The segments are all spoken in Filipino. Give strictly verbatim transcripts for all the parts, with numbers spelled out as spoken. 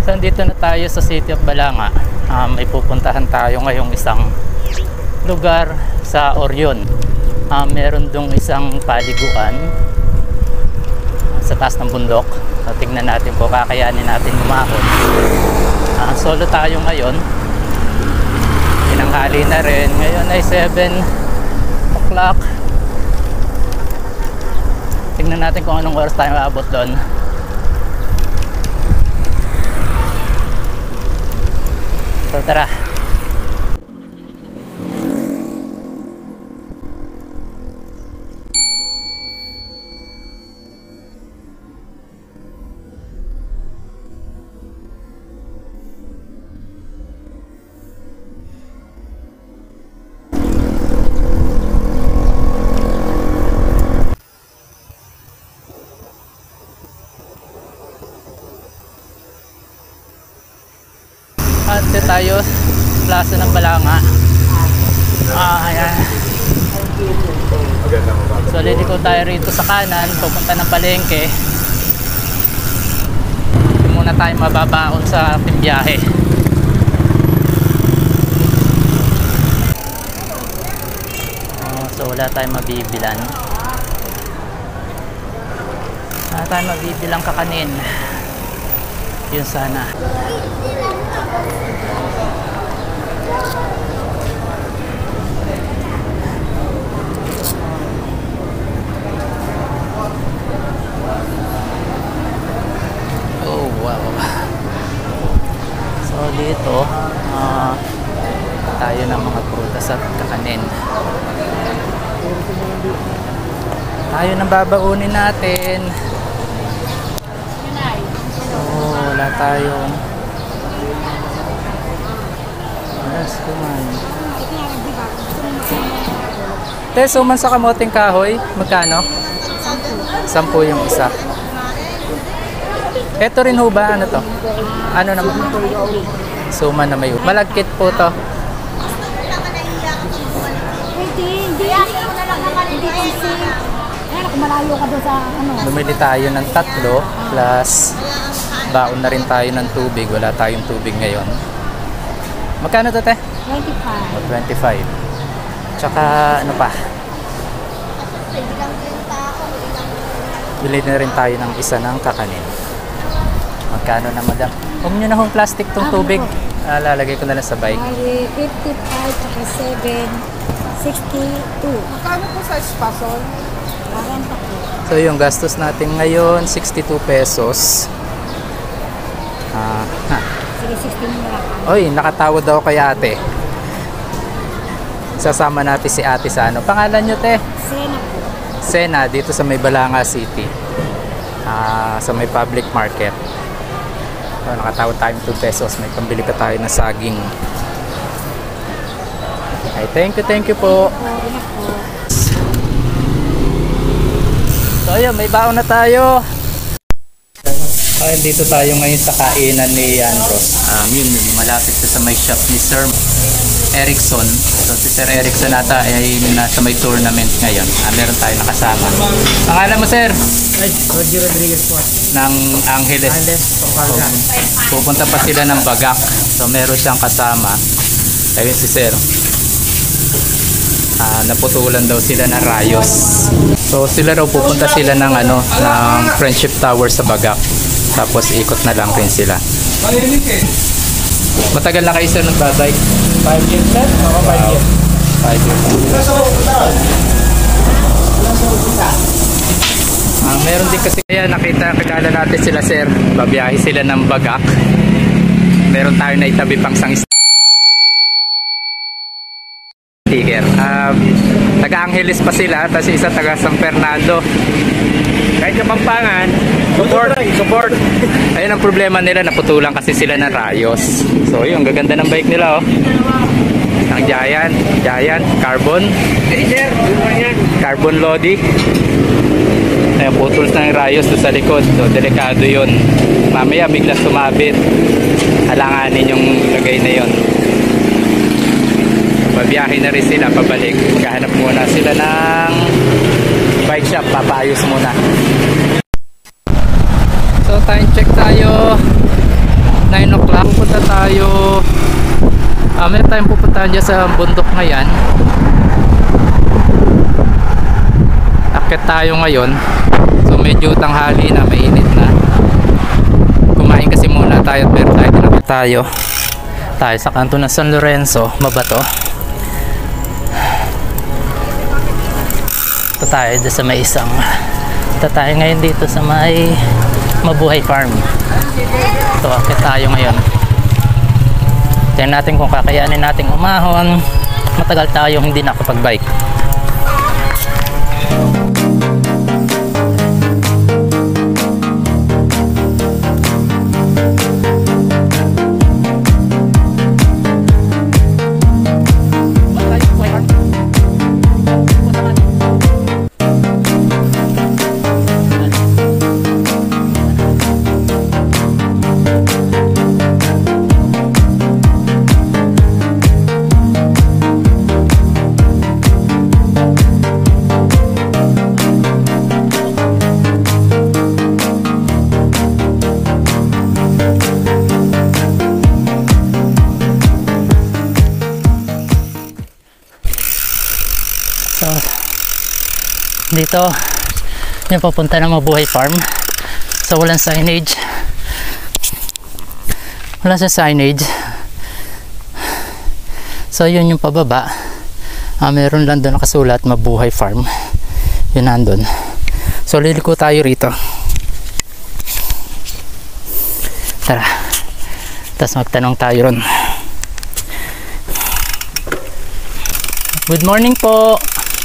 Nandito na tayo sa City of Balanga. Uh, may pupuntahan tayo ngayong isang lugar sa Orion. Uh, meron dong isang paliguan sa taas ng bundok. So, tingnan natin po, kakayanin natin umahon. Uh, solo tayo ngayon. Tinanghali na rin. Ngayon ay seven o'clock. Tingnan natin kung anong oras tayo maabot doon. So tara. Ante tayo Plaza ng Balanga. Ah, ayan. So liliko tayo rito sa kanan, pupunta ng palengke. Hindi muna tayo mababaon sa ating biyahe. Oh, so wala tayong mabibilan. Wala tayong mabibilang kakanin. Yun sana. Oh wow. So dito uh, tayo ng mga prutas at kakanin. Tayo nang babaunin natin. Oh, wala tayong yes, kuman. Te, suman sa kamoting kahoy, magkano? Sampu yung isa. Ito rin ho ba? Ano to? Ano naman? Suman na may malagkit po to. Malayo ka doon sa ano. Bumili tayo ng tatlo plus baon na rin tayo ng tubig. Wala tayong tubig ngayon. Magkano to, te? twenty-five. O, twenty-five. Tsaka ano pa? Bili na rin tayo ng isa ng kakanin. Magkano na, madam? Huwag nyo na hong plastic tong tubig. Ah, lalagay ko na lang sa bike. fifty-five tsaka seven, sixty-two. Magkano po sa espasol? So yung gastos natin ngayon sixty-two pesos. Ah, ha. Sige, sixteen na lang. Oy, nakatawad daw kay ate. Sasama natin si ate sa ano. Pangalan nyo, te? Sena po. Sena, dito sa may Balanga City. Ah, sa may public market. So, nakatawad tayo two pesos. May pambili ka tayo na saging. Okay, thank you, thank you po. So ayun, may baon na tayo. Ay, dito tayo ngayon sa kainan ni Andros. Um, yun, malapit sa may shop ni Sir Erickson. So si Sir Erickson nata ay nasa may tournament ngayon. Ah, meron tayo nakasama. Pangalan mo, Sir? Ay, Roger Rodriguez po. Ng Angeles. Angeles, Pampanga. So, pupunta pa sila ng Bagak. So meron siyang kasama. Ayun si Sir. Uh, naputulan daw sila ng rayos. So sila raw pupunta sila ng ano ng Friendship Tower sa Bagak. Tapos ikot na lang rin sila. Matagal na kayo, sir, nagbabike? five years, sir? Oo, five years. five years. Uh, meron din kasi kaya nakita, kakala natin sila, sir. Babiyahe sila ng Bagak. Meron tayo na itabi pang sang sticker. Uh, taga Angeles pa sila, tapos isa taga San Fernando. Kahit Kapampangan, support, support. Ayun ang problema nila, naputulan kasi sila ng rayos. So yun, gaganda ng bike nila, oh. Ang Giant, Giant, Carbon. Carbon Lodi. Ayun, putuls na yung rayos doon sa likod. So delikado yun. Mamaya bigla sumabit. Alanganin yung lagay na yun. Babiyahe na rin sila pabalik. Maghahanap muna sila ng bike shop, papaayos muna. So time check tayo, nine Ah, meron tayong pupuntahan dyan sa bundok ngayon. Akit tayo ngayon. So medyo tanghali na, mainit na. Kumain kasi muna tayo at meron tayo tinakot tayo. Tayo sa kanto ng San Lorenzo, Mabato. Ito tayo dito sa may isang. Ito tayo ngayon dito sa may Mabuhay Farm. Ito, akit tayo ngayon. Tingnan natin kung kakayanin natin umahon. Matagal tayo hindi nakapag-bike. So, dito yung papunta ng Mabuhay Farm. So, walang signage. Wala sa signage. So, yun yung pababa. Ah, meron lang doon nakasulat Mabuhay Farm. Yun nandun. So, liliko tayo rito. Tara. Tapos magtanong tayo ron. Good morning po.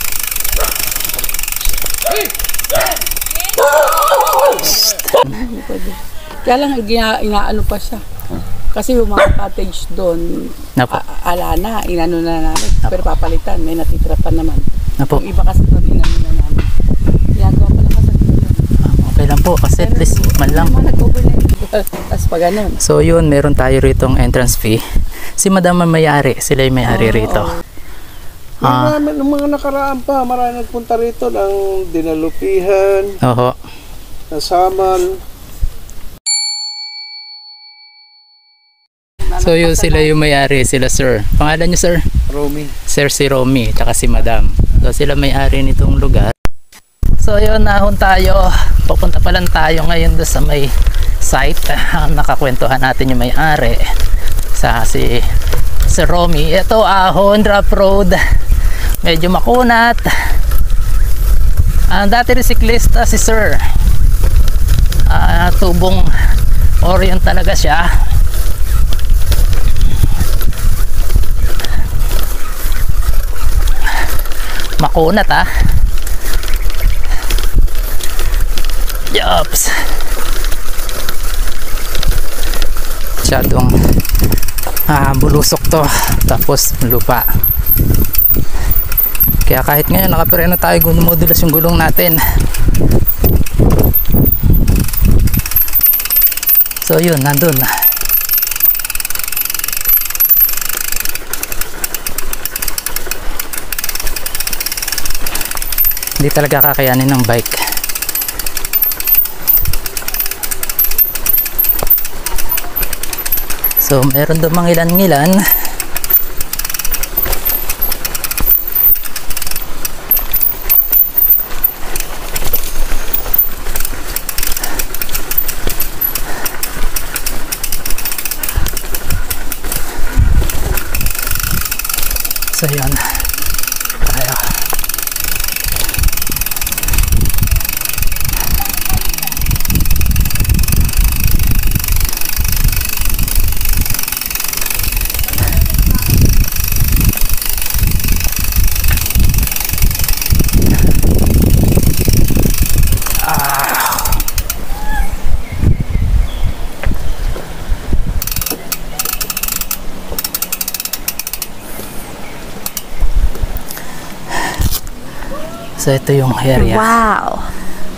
Kaya lang ina, inaano pa siya. Kasi yung mga cottage doon, Napo. a- ala na, inano na namin. Pero papalitan, may natitira pa naman. Napo. Yung iba kasi doon, inano na namin. Ginagawa pa lang kasi doon. Okay lang po kasi at least man lang. Tapos pa ganun. So yun, meron tayo rito ang entrance fee. Si Madam ang may-ari, sila yung may-ari rito. Ah, Marami, nung mga nakaraan pa, marami nagpunta rito ng Dinalupihan, oho. Nasamal. So yun, sila yung may-ari, sila sir. Pangalan niyo sir? Romy. Sir si Romy, tsaka si Madam. So sila may-ari nitong lugar. So yun, nahon tayo. Papunta pa lang tayo ngayon doon sa may site. Ah, nakakwentuhan natin yung may-ari. Sa si si Romy. Ito, ahon, drop road. Medyo makunat. Ah, dati rin siklista si sir. Ah, tubong Orient talaga siya. Makunat ah. Yups. Masyadong ah, bulusok to. Tapos lupa. Kaya kahit ngayon nakapreno tayo, gumumodulas yung gulong natin. So yun, nandun. Hindi talaga kakayanin ng bike. So meron doon mga ilan-ilan. So yun, tayo. So ito yung area. Wow!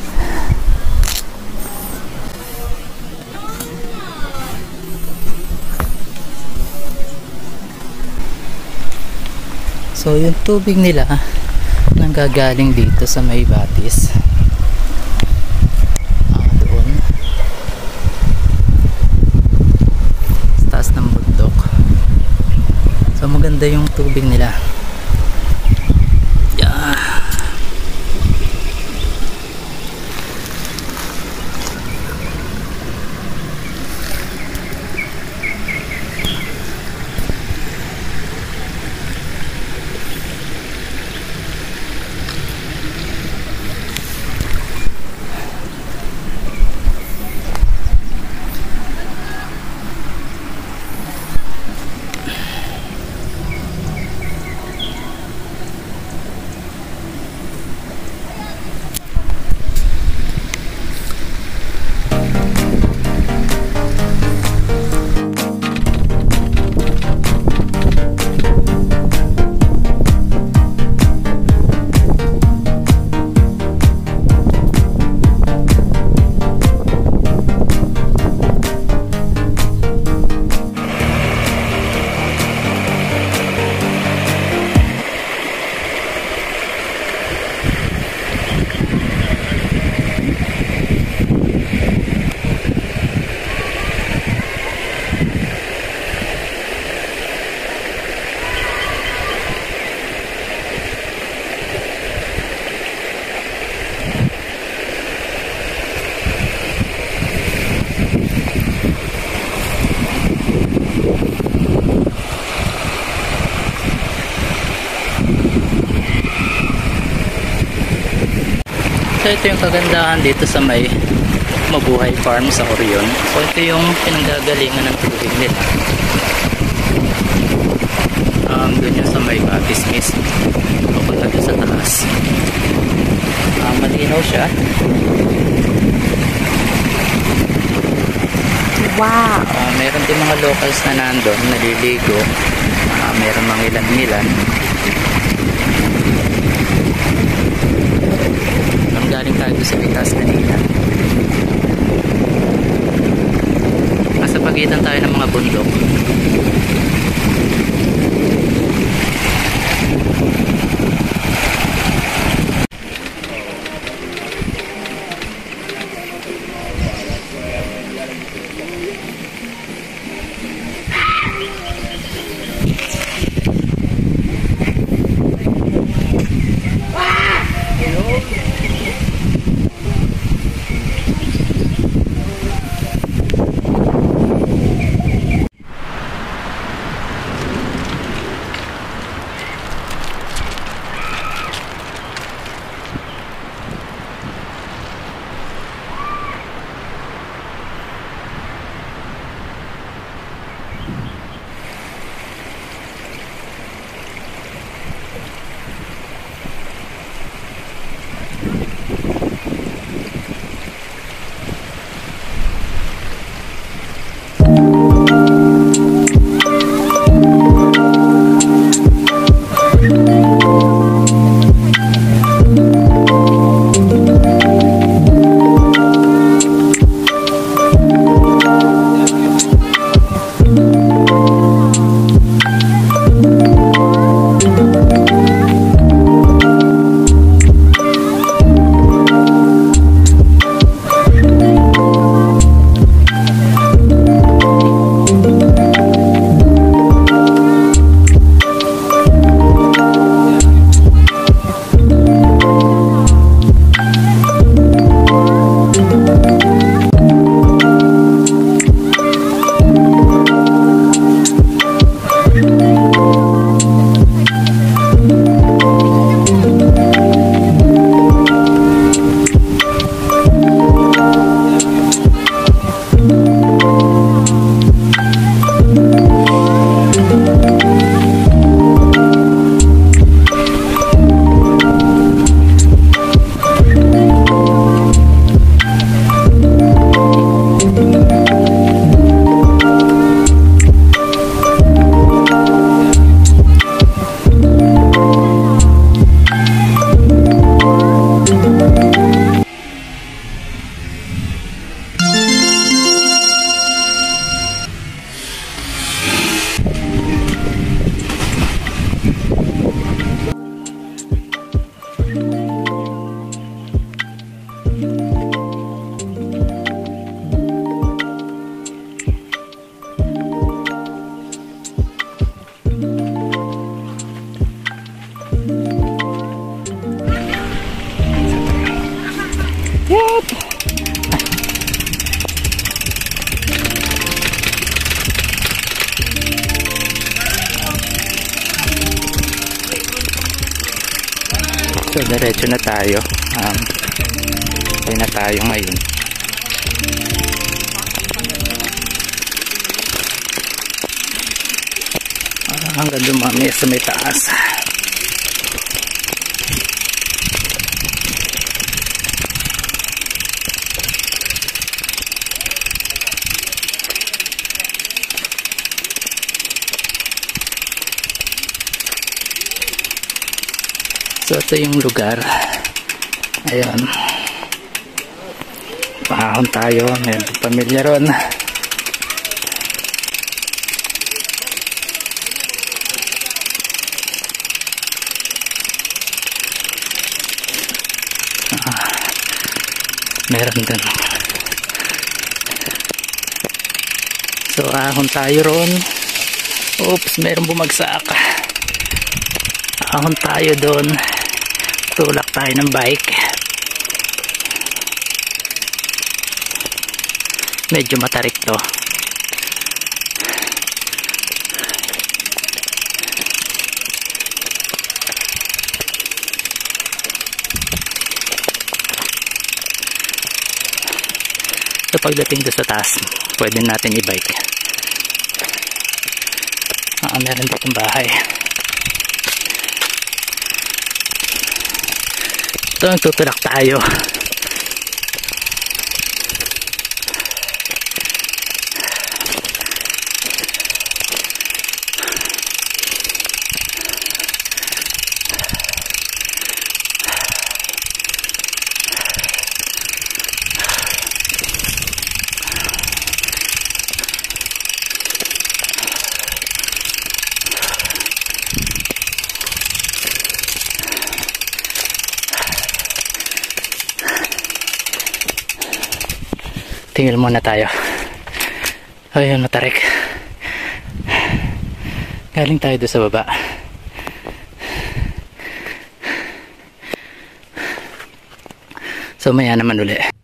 So yung tubig nila nanggagaling dito sa may batis. Ah, doon. Sa taas ng bundok. Maganda yung tubig nila. Yeah. So ito yung kagandahan dito sa may Mabuhay Farm sa Orion. So ito yung pinanggagalingan ng tubig nila. Um, doon yung sa may Batis mismo. Papunta doon sa taas. Um, malinaw siya. Wow! Uh, meron din mga locals na nandun, naliligo. Uh, meron mga ilan-ilan. Galing tayo sa Pitas kanina. Nasa pagitan tayo ng mga bundok. So diretso na tayo. Um, okay na tayo ngayon. Uh, hanggang dumami sa may taas. So ito yung lugar. Ayun. Paahon tayo. May pamilya ron. Ah, meron din. So ahon tayo ron. Oops, meron bumagsak. Ahon tayo doon. Tulak tayo ng bike. Medyo matarik to. So pagdating doon sa taas, pwede natin i-bike. Ah, meron ditong bahay. Ito ang tutulak tayo. Tingil muna tayo. Ayun, matarik. Galing tayo doon sa baba. So maya naman uli.